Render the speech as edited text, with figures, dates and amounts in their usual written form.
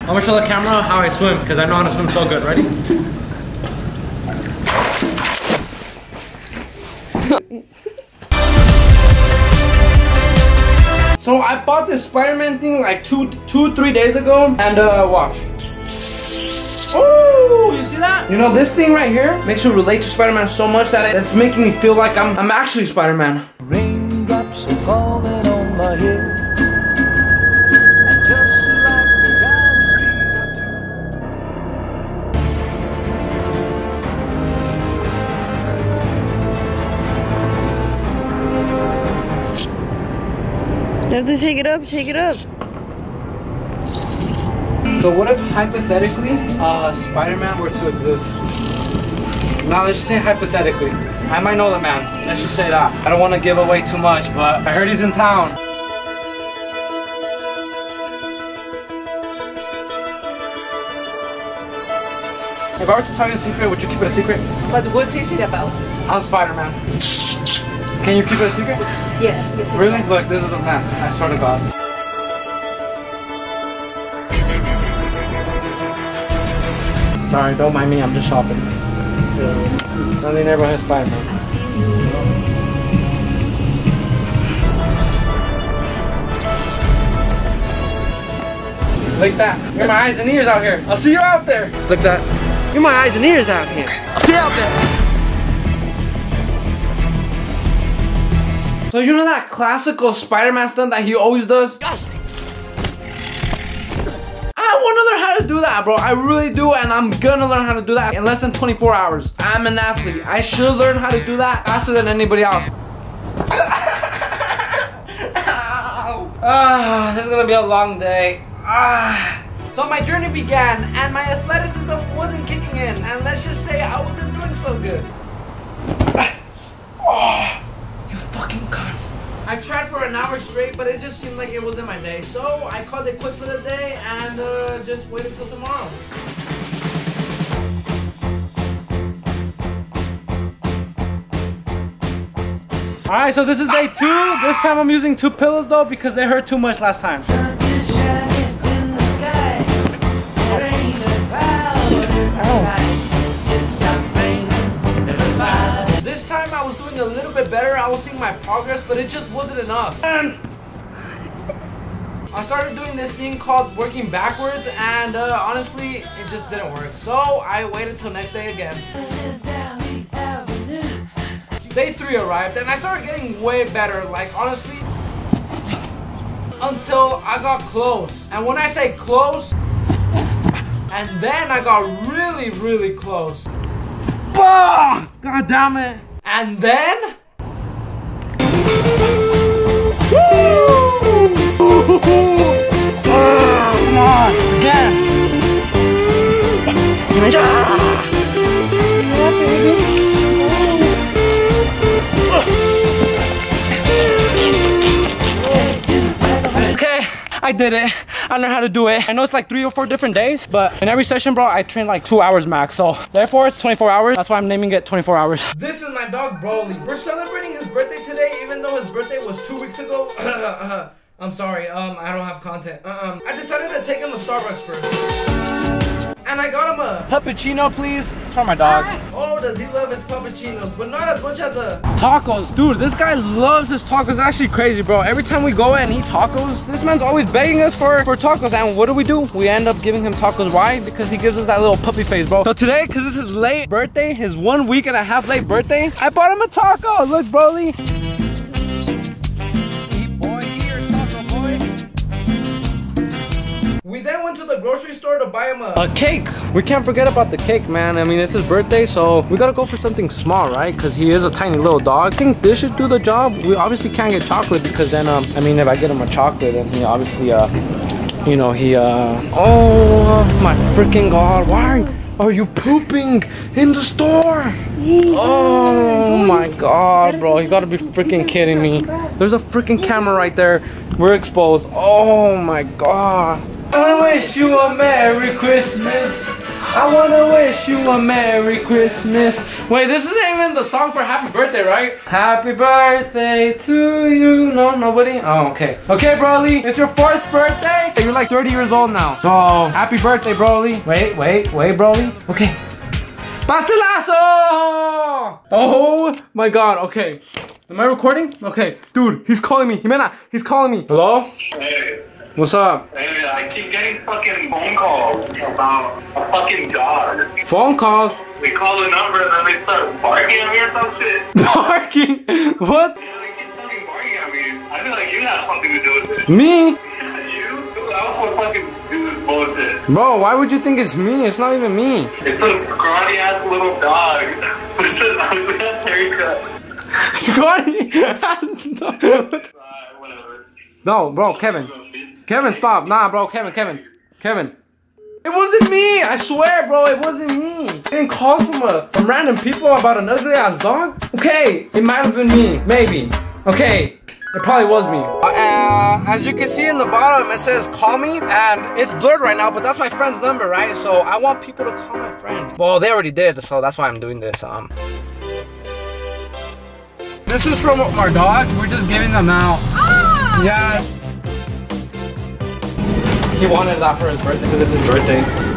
I'm gonna show the camera how I swim, because I know how to swim so good. Ready? So I bought this Spider-Man thing like 3 days ago, and watch. Oh, you see that? You know, this thing right here makes you relate to Spider-Man so much that it's making me feel like I'm actually Spider-Man. Raindrops are falling on my head, and just like the guy was feet up to. You have to shake it up, shake it up. So what if hypothetically, Spider-Man were to exist? Now let's just say hypothetically. I might know the man. Let's just say that. I don't want to give away too much, but I heard he's in town. If I were to tell you a secret, would you keep it a secret? But what is it about? I'm Spider-Man. Can you keep it a secret? Yes, yes. Really? Look, this is a mess. I swear to God. Sorry, don't mind me. I'm just shopping. Friendly neighborhood Spider-Man. Like that. You're my eyes and ears out here. I'll see you out there. Like that. You're my eyes and ears out here. I'll see you out there. So you know that classical Spider-Man stunt that he always does? Yes. I want to learn how to do that, bro. I really do, and I'm gonna learn how to do that in less than 24 hours. I'm an athlete. I should learn how to do that faster than anybody else. This is gonna be a long day. So my journey began, and my athleticism wasn't kicking in, and let's just say I wasn't doing so good. You fucking cunt. I tried for an hour straight, but it just seemed like it wasn't my day. So I called it quits for the day and just waited till tomorrow. Alright, so this is day 2. This time I'm using 2 pillows though because they hurt too much last time. This time I was doing a little bit better. I was seeing my progress, but it just wasn't enough. I started doing this thing called working backwards, and honestly, it just didn't work. So I waited till next day again. Day 3 arrived, and I started getting way better. Like honestly, until I got close. And when I say close, and then I got really, really close. God damn it. And then come on, again. Okay, I did it. I learned how to do it. I know it's like 3 or 4 different days, but in every session, bro, I train like 2 hours max. So therefore, it's 24 hours. That's why I'm naming it 24 hours. This is my dog, Broly. We're celebrating his birthday today, even though his birthday was 2 weeks ago. I'm sorry, I don't have content. I decided to take him to Starbucks first. And I got him a puppuccino, please. It's for my dog. Oh, does he love his puppuccinos, but not as much as a tacos. Dude, this guy loves his tacos. It's actually crazy, bro. Every time we go and eat tacos, this man's always begging us for tacos. And what do? We end up giving him tacos. Why? Because he gives us that little puppy face, bro. So today, because this is late birthday, his 1 week and a half late birthday, I bought him a taco. Look, Broly. We then went to the grocery store to buy him a cake. We can't forget about the cake, man. I mean, it's his birthday, so we gotta go for something small, right? Because he is a tiny little dog. I think this should do the job. We obviously can't get chocolate because then, I mean, if I get him a chocolate, then he obviously, you know, oh my freaking God. Why are you pooping in the store? Oh my God, bro. You gotta be freaking kidding me. There's a freaking camera right there. We're exposed. Oh my God. I wish you a Merry Christmas. I wanna wish you a Merry Christmas. Wait, this isn't even the song for happy birthday, right? Happy birthday to you. No, nobody? Oh, okay. Okay, Broly, it's your 4th birthday. You're like 30 years old now. So, happy birthday, Broly. Wait, Broly. Okay. Pastelazo! Oh my god, okay. Am I recording? Okay. Dude, he's calling me. Jimena, he's calling me. Hello? Hey. What's up? Hey, I keep getting fucking phone calls about a fucking dog. Phone calls? We call the number and then they start barking at me or some shit. Barking? What? Yeah, they keep fucking barking at me. I feel like you have something to do with it. Me? Yeah, you? Who else would fucking do this bullshit? Bro, why would you think it's me? It's not even me. It's a scrawny ass little dog with an ugly ass haircut. Scotty! Whatever. No, bro, Kevin. Kevin, stop. Nah, bro, Kevin. It wasn't me! I swear, bro, it wasn't me. Getting calls from random people about an ugly ass dog? Okay, it might have been me. Maybe. Okay. It probably was me. As you can see in the bottom, it says call me, and it's blurred right now, but that's my friend's number, right? So I want people to call my friend. Well, they already did, so that's why I'm doing this. This is from our dog. We're just giving them out. Ah! Yeah. He wanted that for his birthday because it's his birthday.